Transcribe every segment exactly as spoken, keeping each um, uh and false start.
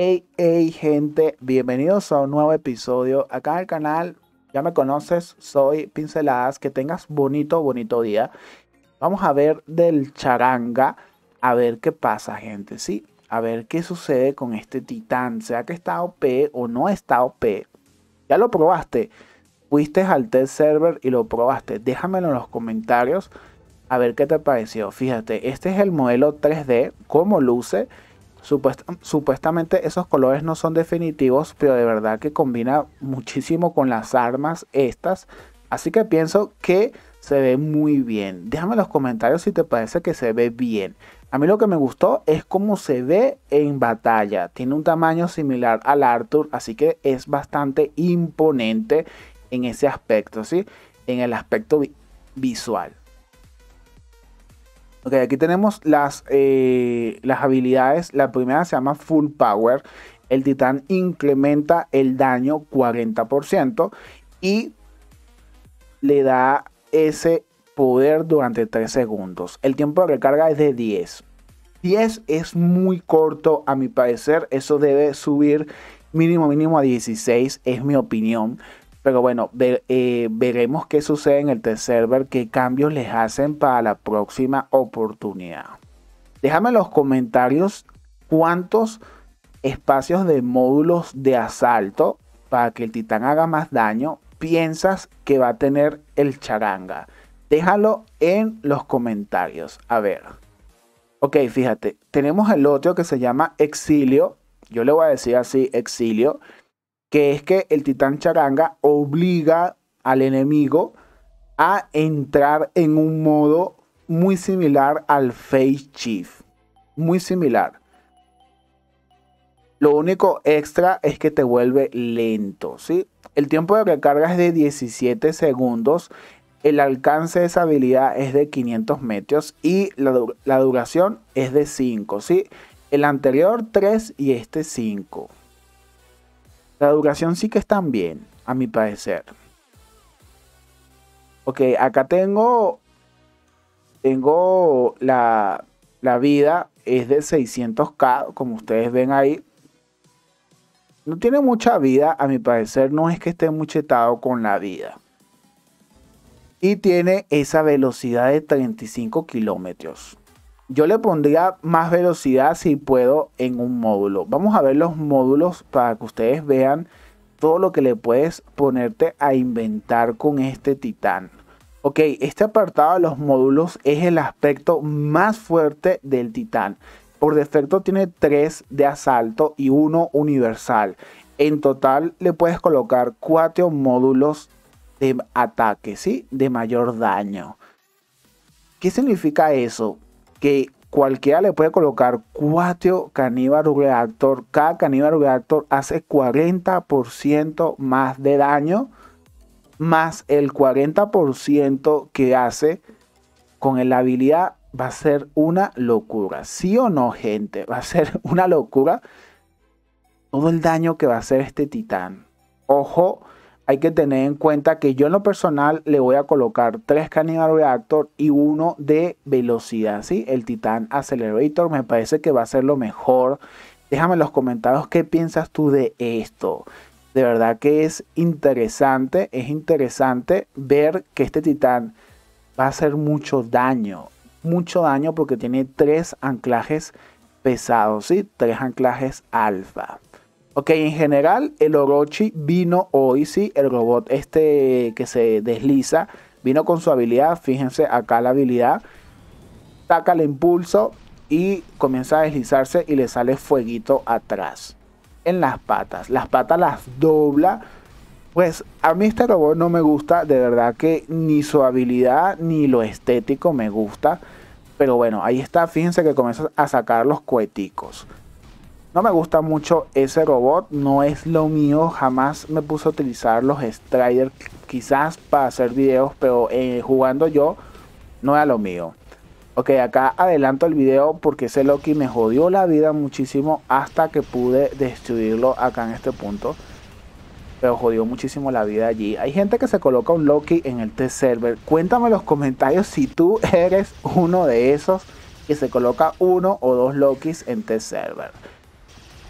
Hey, hey, gente, bienvenidos a un nuevo episodio acá en el canal. Ya me conoces, soy Pinceladas. Que tengas bonito, bonito día. Vamos a ver del charanga, a ver qué pasa, gente, ¿sí? A ver qué sucede con este titán, sea que está O P o no está O P. ¿Ya lo probaste? Fuiste al test server y lo probaste. Déjamelo en los comentarios a ver qué te pareció. Fíjate, este es el modelo tres D, cómo luce. Supuest supuestamente esos colores no son definitivos, pero de verdad que combina muchísimo con las armas estas. Así que pienso que se ve muy bien. Déjame en los comentarios si te parece que se ve bien. A mí lo que me gustó es cómo se ve en batalla. Tiene un tamaño similar al Arthur, así que es bastante imponente en ese aspecto, ¿sí? En el aspecto vi visual. Ok, aquí tenemos las, eh, las habilidades. La primera se llama Full Power. El titán incrementa el daño cuarenta por ciento y le da ese poder durante tres segundos. El tiempo de recarga es de diez. diez es muy corto a mi parecer. Eso debe subir mínimo mínimo a dieciséis, es mi opinión. Pero bueno, ver, eh, veremos qué sucede en el test server, qué cambios les hacen para la próxima oportunidad. Déjame en los comentarios cuántos espacios de módulos de asalto para que el titán haga más daño piensas que va a tener el charanga. Déjalo en los comentarios. A ver. Ok, fíjate, tenemos el otro que se llama Exilio. Yo le voy a decir así, Exilio. Que es que el titán charanga obliga al enemigo a entrar en un modo muy similar al Face Chief. Muy similar. Lo único extra es que te vuelve lento, ¿sí? El tiempo de recarga es de diecisiete segundos. El alcance de esa habilidad es de quinientos metros y la, la duración es de cinco, ¿sí? El anterior tres y este cinco. La duración sí que están bien, a mi parecer. Ok, acá tengo, tengo la, la vida, es de seiscientos K, como ustedes ven ahí. No tiene mucha vida, a mi parecer, no es que esté muy chetado con la vida. Y tiene esa velocidad de treinta y cinco kilómetros. Yo le pondría más velocidad si puedo en un módulo. Vamos a ver los módulos para que ustedes vean todo lo que le puedes ponerte a inventar con este titán. Ok, este apartado de los módulos es el aspecto más fuerte del titán. Por defecto tiene tres de asalto y uno universal. En total le puedes colocar cuatro módulos de ataque, ¿sí? De mayor daño. ¿Qué significa eso? Que cualquiera le puede colocar cuatro Cannibal Reactor. Cada Cannibal Reactor hace cuarenta por ciento más de daño, más el cuarenta por ciento que hace con la habilidad. Va a ser una locura. ¿Sí o no, gente? Va a ser una locura todo el daño que va a hacer este titán. Ojo. Hay que tener en cuenta que yo en lo personal le voy a colocar tres Cannibal Reactor y uno de velocidad, ¿sí? El Titan Accelerator me parece que va a ser lo mejor. Déjame en los comentarios qué piensas tú de esto. De verdad que es interesante, es interesante ver que este titán va a hacer mucho daño. Mucho daño porque tiene tres anclajes pesados, ¿sí? Tres anclajes alfa. Ok, en general el Orochi vino hoy, sí, el robot este que se desliza, vino con su habilidad, fíjense acá la habilidad, saca el impulso y comienza a deslizarse y le sale fueguito atrás, en las patas, las patas las dobla. Pues a mí este robot no me gusta, de verdad que ni su habilidad ni lo estético me gusta, pero bueno, ahí está, fíjense que comienza a sacar los coheticos. No me gusta mucho ese robot, no es lo mío, jamás me puse a utilizar los Striders, quizás para hacer videos, pero eh, jugando yo no era lo mío. Ok, acá adelanto el video porque ese Loki me jodió la vida muchísimo hasta que pude destruirlo acá en este punto. Pero jodió muchísimo la vida allí. Hay gente que se coloca un Loki en el test server. Cuéntame en los comentarios si tú eres uno de esos que se coloca uno o dos Lokis en test server.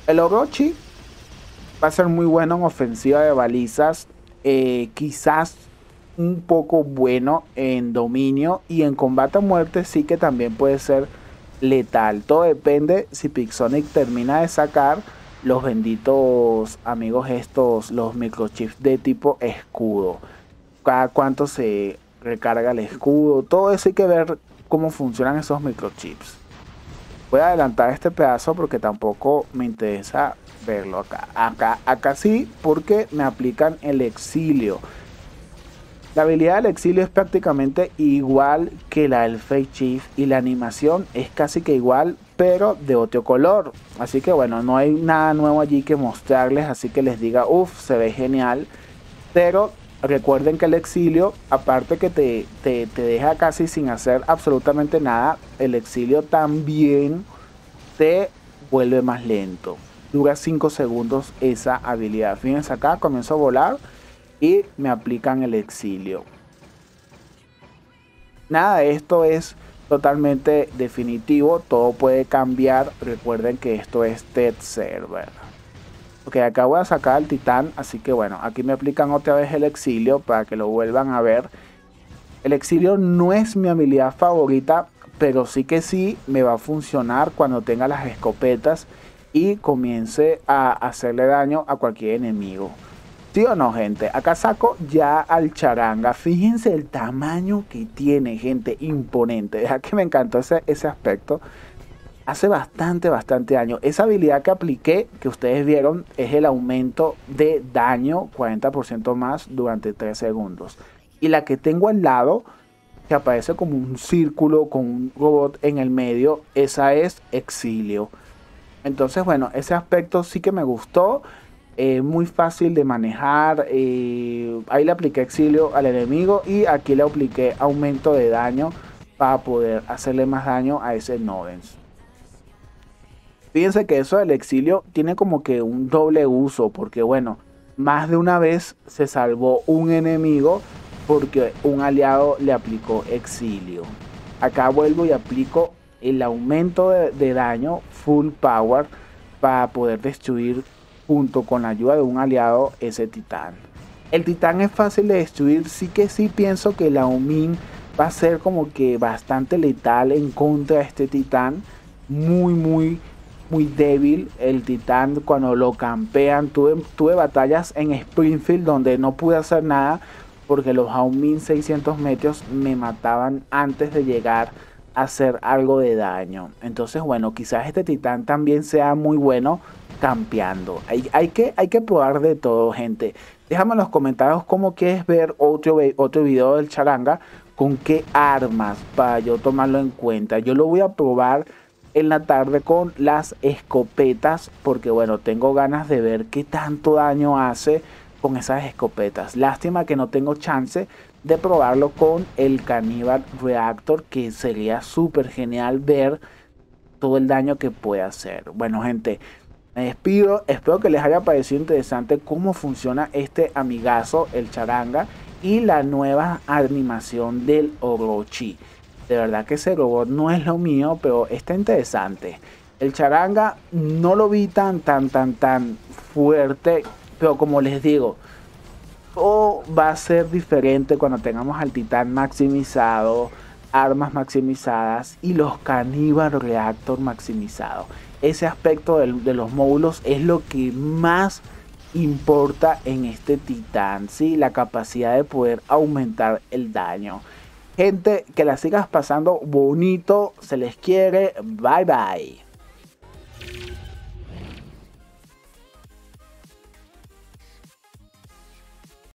El Orochi va a ser muy bueno en ofensiva de balizas, eh, quizás un poco bueno en dominio, y en combate a muerte sí que también puede ser letal. Todo depende si Pixonic termina de sacar los benditos amigos estos, los microchips de tipo escudo. Cada cuánto se recarga el escudo, todo eso hay que ver cómo funcionan esos microchips. Voy a adelantar este pedazo porque tampoco me interesa verlo acá. Acá, acá sí, porque me aplican el exilio. La habilidad del exilio es prácticamente igual que la del Fake Chief y la animación es casi que igual, pero de otro color. Así que bueno, no hay nada nuevo allí que mostrarles, así que les diga, uff, se ve genial. Pero recuerden que el exilio, aparte que te, te, te deja casi sin hacer absolutamente nada, el exilio también te vuelve más lento. Dura cinco segundos esa habilidad. Fíjense acá, comienzo a volar y me aplican el exilio. Nada de esto es totalmente definitivo, todo puede cambiar. Recuerden que esto es test server. Ok, acá voy a sacar al titán, así que bueno, aquí me aplican otra vez el exilio para que lo vuelvan a ver. El exilio no es mi habilidad favorita, pero sí que sí me va a funcionar cuando tenga las escopetas y comience a hacerle daño a cualquier enemigo. ¿Sí o no, gente? Acá saco ya al charanga. Fíjense el tamaño que tiene, gente, imponente. Deja que me encantó ese, ese aspecto. Hace bastante, bastante daño. Esa habilidad que apliqué, que ustedes vieron, es el aumento de daño, cuarenta por ciento más durante tres segundos. Y la que tengo al lado, que aparece como un círculo con un robot en el medio, esa es exilio. Entonces, bueno, ese aspecto sí que me gustó. Eh, muy fácil de manejar. Eh, ahí le apliqué exilio al enemigo y aquí le apliqué aumento de daño para poder hacerle más daño a ese Nodens. Fíjense que eso del exilio tiene como que un doble uso, porque bueno, más de una vez se salvó un enemigo porque un aliado le aplicó exilio. Acá vuelvo y aplico el aumento de, de daño full power para poder destruir junto con la ayuda de un aliado ese titán. El titán es fácil de destruir, sí que sí pienso que la Omin va a ser como que bastante letal en contra de este titán. Muy muy muy débil el titán cuando lo campean. Tuve, tuve batallas en Springfield donde no pude hacer nada porque los Omin seiscientos metros me mataban antes de llegar a hacer algo de daño. Entonces bueno, quizás este titán también sea muy bueno campeando. Hay, hay, que, hay que probar de todo, gente. Déjame en los comentarios cómo quieres ver otro, otro video del charanga, con qué armas para yo tomarlo en cuenta. Yo lo voy a probar en la tarde con las escopetas porque bueno, tengo ganas de ver qué tanto daño hace con esas escopetas. Lástima que no tengo chance de probarlo con el Cannibal Reactor, que sería súper genial ver todo el daño que puede hacer. Bueno, gente, me despido. Espero que les haya parecido interesante cómo funciona este amigazo, el charanga, y la nueva animación del Orochi. De verdad que ese robot no es lo mío, pero está interesante. El charanga no lo vi tan, tan, tan, tan fuerte, pero como les digo, todo va a ser diferente cuando tengamos al titán maximizado, armas maximizadas y los Cannibal Reactor maximizados. Ese aspecto de, de los módulos es lo que más importa en este titán, ¿sí? La capacidad de poder aumentar el daño. Gente, que la sigas pasando bonito, se les quiere, bye bye.